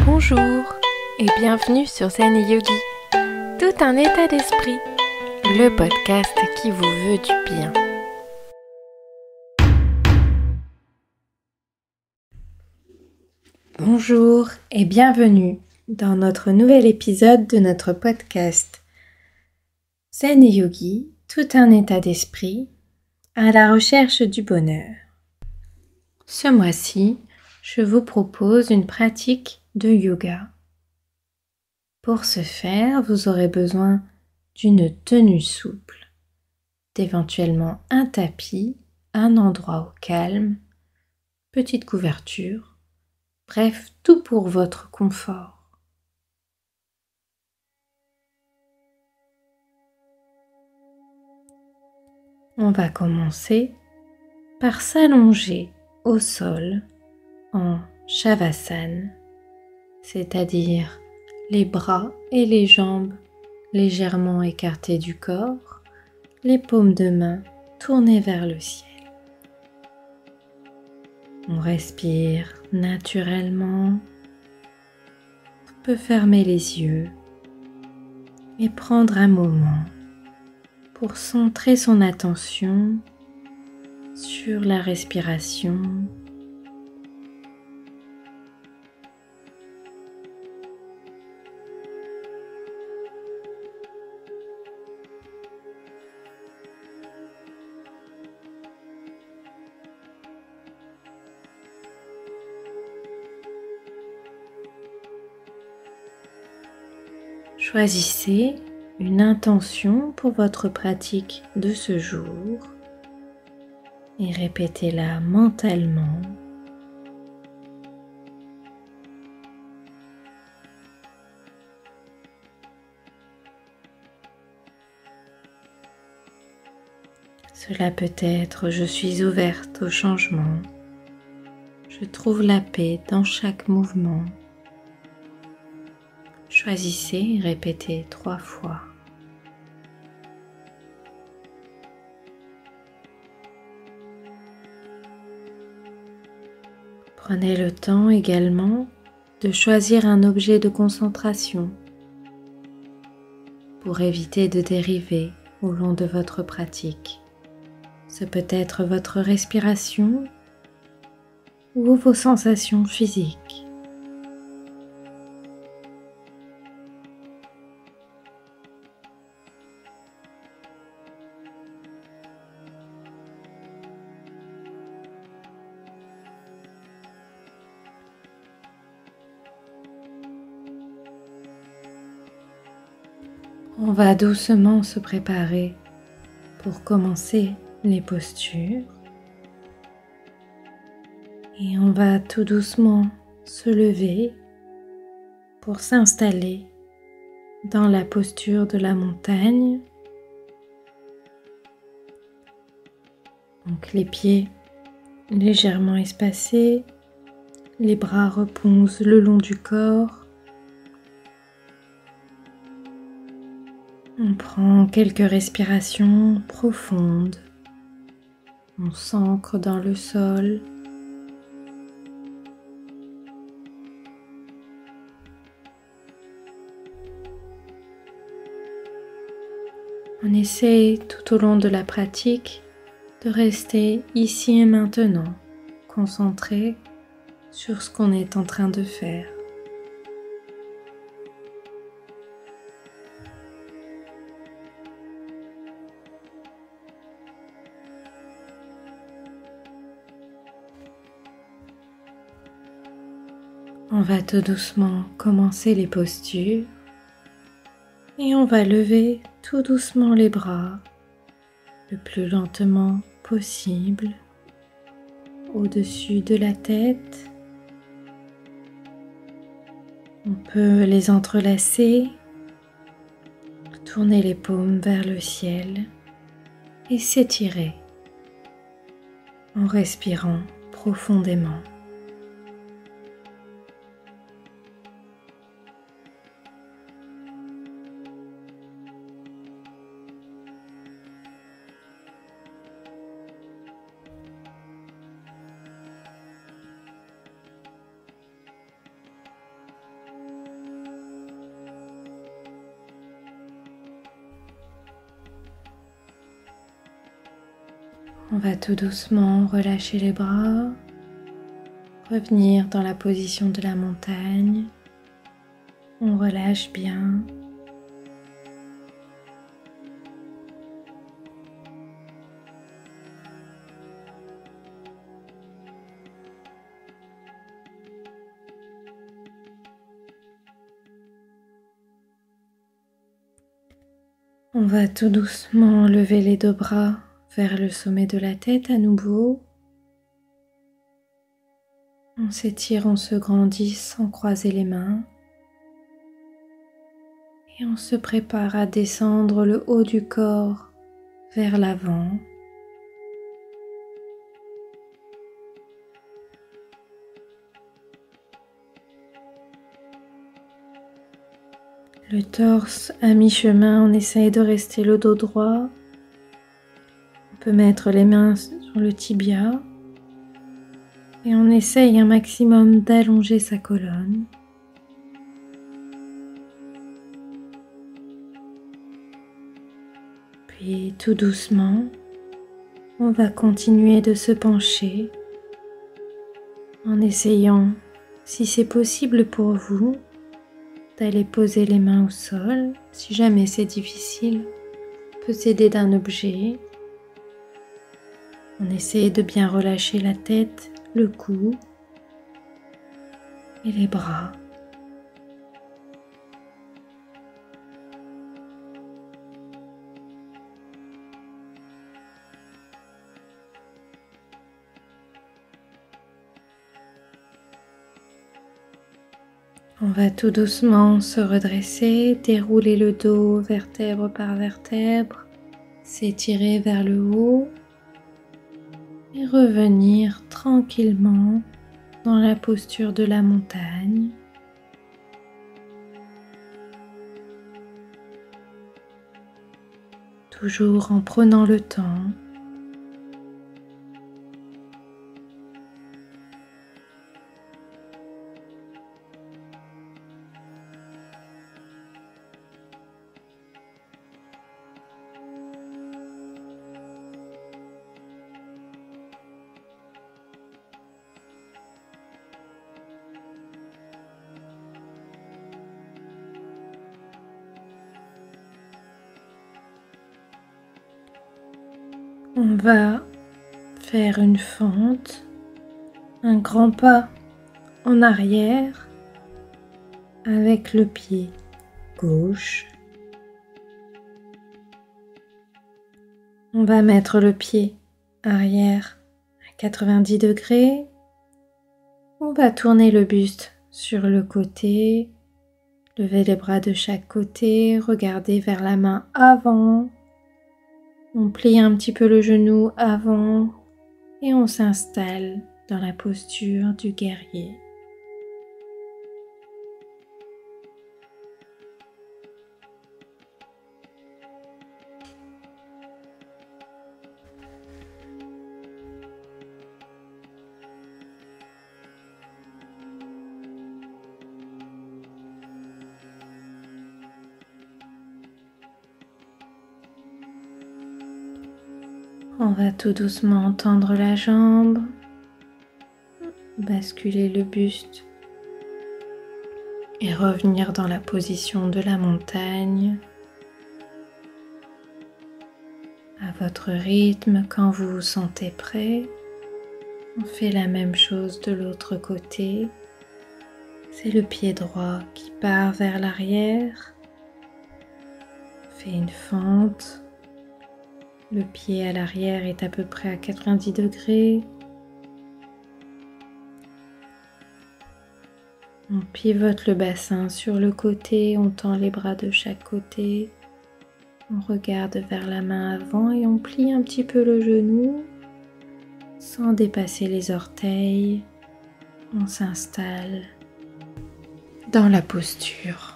Bonjour et bienvenue sur Zen Yogi, tout un état d'esprit, le podcast qui vous veut du bien. Bonjour et bienvenue dans notre nouvel épisode de notre podcast Zen Yogi, tout un état d'esprit à la recherche du bonheur. Ce mois-ci, je vous propose une pratique de yoga. Pour ce faire, vous aurez besoin d'une tenue souple, d'éventuellement un tapis, un endroit au calme, petite couverture, bref, tout pour votre confort. On va commencer par s'allonger au sol en Shavasana, c'est-à-dire les bras et les jambes légèrement écartés du corps, les paumes de main tournées vers le ciel. On respire naturellement, on peut fermer les yeux et prendre un moment pour centrer son attention sur la respiration. Choisissez une intention pour votre pratique de ce jour et répétez-la mentalement. Cela peut être « Je suis ouverte au changement », « Je trouve la paix dans chaque mouvement ». Choisissez et répétez 3 fois. Prenez le temps également de choisir un objet de concentration pour éviter de dériver au long de votre pratique. Ce peut être votre respiration ou vos sensations physiques. On va doucement se préparer pour commencer les postures et on va tout doucement se lever pour s'installer dans la posture de la montagne. Donc les pieds légèrement espacés, les bras reposent le long du corps. On prend quelques respirations profondes. On s'ancre dans le sol. On essaie tout au long de la pratique de rester ici et maintenant, concentré sur ce qu'on est en train de faire. On va tout doucement commencer les postures et on va lever tout doucement les bras le plus lentement possible au-dessus de la tête. On peut les entrelacer, tourner les paumes vers le ciel et s'étirer en respirant profondément. On va tout doucement relâcher les bras, revenir dans la position de la montagne. On relâche bien. On va tout doucement lever les deux bras vers le sommet de la tête à nouveau. On s'étire, on se grandit sans croiser les mains. Et on se prépare à descendre le haut du corps vers l'avant. Le torse à mi-chemin, on essaye de rester le dos droit. On peut mettre les mains sur le tibia. Et on essaye un maximum d'allonger sa colonne. Puis tout doucement, on va continuer de se pencher en essayant, si c'est possible pour vous, d'aller poser les mains au sol. Si jamais c'est difficile, on peut s'aider d'un objet. On essaie de bien relâcher la tête, le cou et les bras. On va tout doucement se redresser, dérouler le dos vertèbre par vertèbre, s'étirer vers le haut et revenir tranquillement dans la posture de la montagne. Toujours en prenant le temps. On va faire une fente, un grand pas en arrière avec le pied gauche. On va mettre le pied arrière à 90 degrés. On va tourner le buste sur le côté, lever les bras de chaque côté, regarder vers la main avant. On plie un petit peu le genou avant et on s'installe dans la posture du guerrier. On va tout doucement tendre la jambe, basculer le buste et revenir dans la position de la montagne. À votre rythme, quand vous vous sentez prêt, on fait la même chose de l'autre côté. C'est le pied droit qui part vers l'arrière, fait une fente. Le pied à l'arrière est à peu près à 90 degrés. On pivote le bassin sur le côté, on tend les bras de chaque côté. On regarde vers la main avant et on plie un petit peu le genou sans dépasser les orteils. On s'installe dans la posture.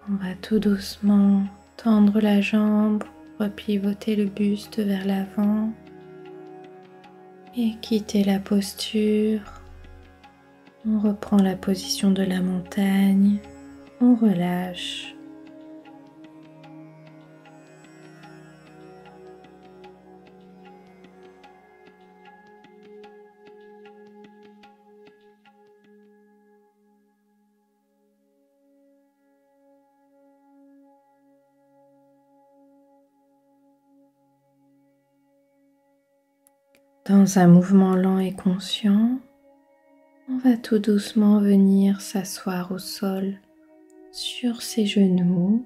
On va tout doucement tendre la jambe, repivoter le buste vers l'avant et quitter la posture. On reprend la position de la montagne, on relâche. Dans un mouvement lent et conscient, on va tout doucement venir s'asseoir au sol sur ses genoux.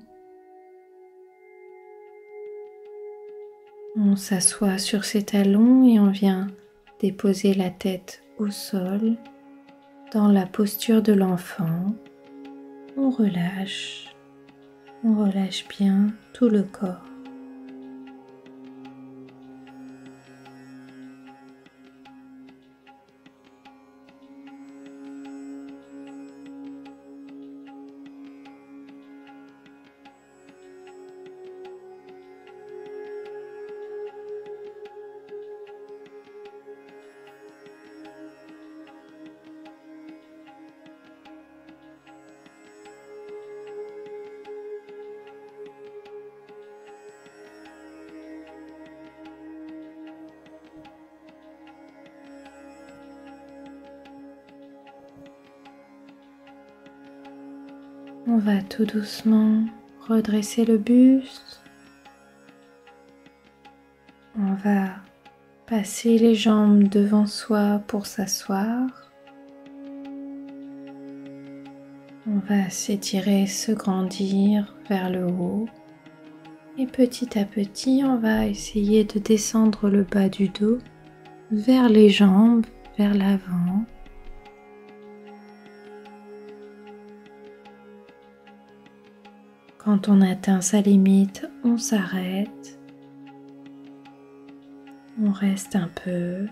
On s'assoit sur ses talons et on vient déposer la tête au sol dans la posture de l'enfant. On relâche bien tout le corps. On va tout doucement redresser le buste. On va passer les jambes devant soi pour s'asseoir. On va s'étirer, se grandir vers le haut. Et petit à petit, on va essayer de descendre le bas du dos vers les jambes, vers l'avant. Quand on atteint sa limite, on s'arrête. On reste un peu.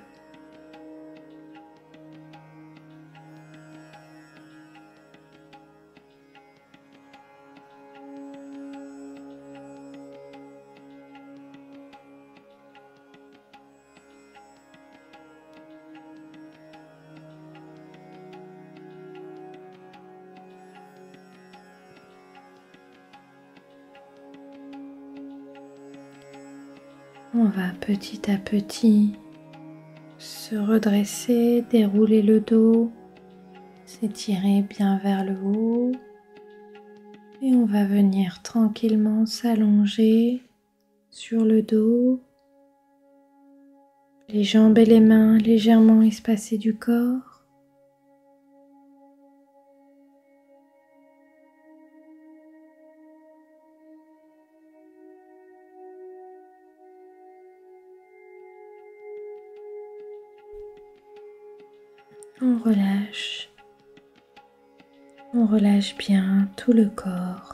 On va petit à petit se redresser, dérouler le dos, s'étirer bien vers le haut et on va venir tranquillement s'allonger sur le dos, les jambes et les mains légèrement espacées du corps. On relâche bien tout le corps.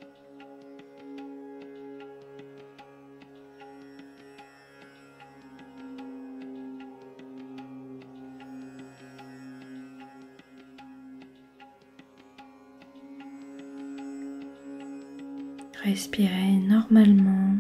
Respirez normalement.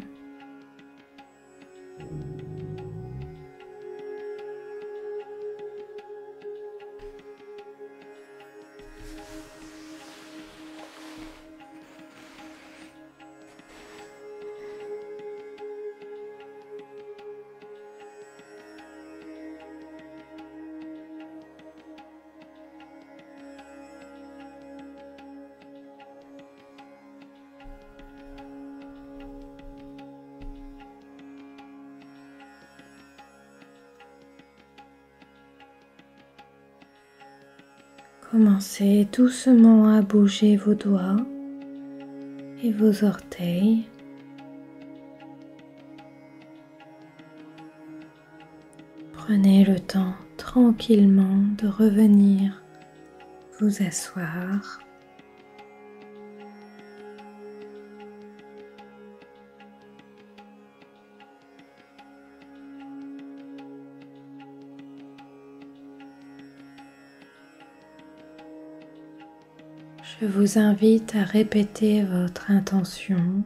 Commencez doucement à bouger vos doigts et vos orteils. Prenez le temps tranquillement de revenir vous asseoir. Je vous invite à répéter votre intention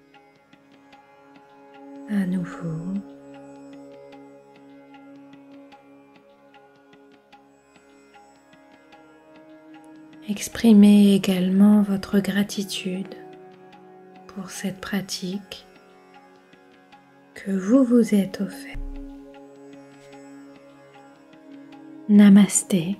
à nouveau. Exprimez également votre gratitude pour cette pratique que vous vous êtes offert. Namasté.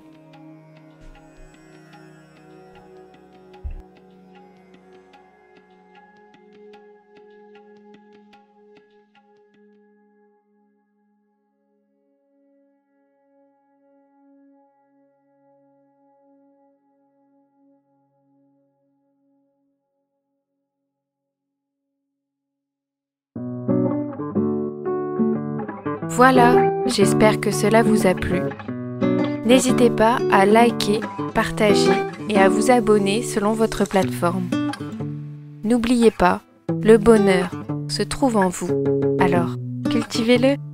Voilà, j'espère que cela vous a plu. N'hésitez pas à liker, partager et à vous abonner selon votre plateforme. N'oubliez pas, le bonheur se trouve en vous, alors cultivez-le.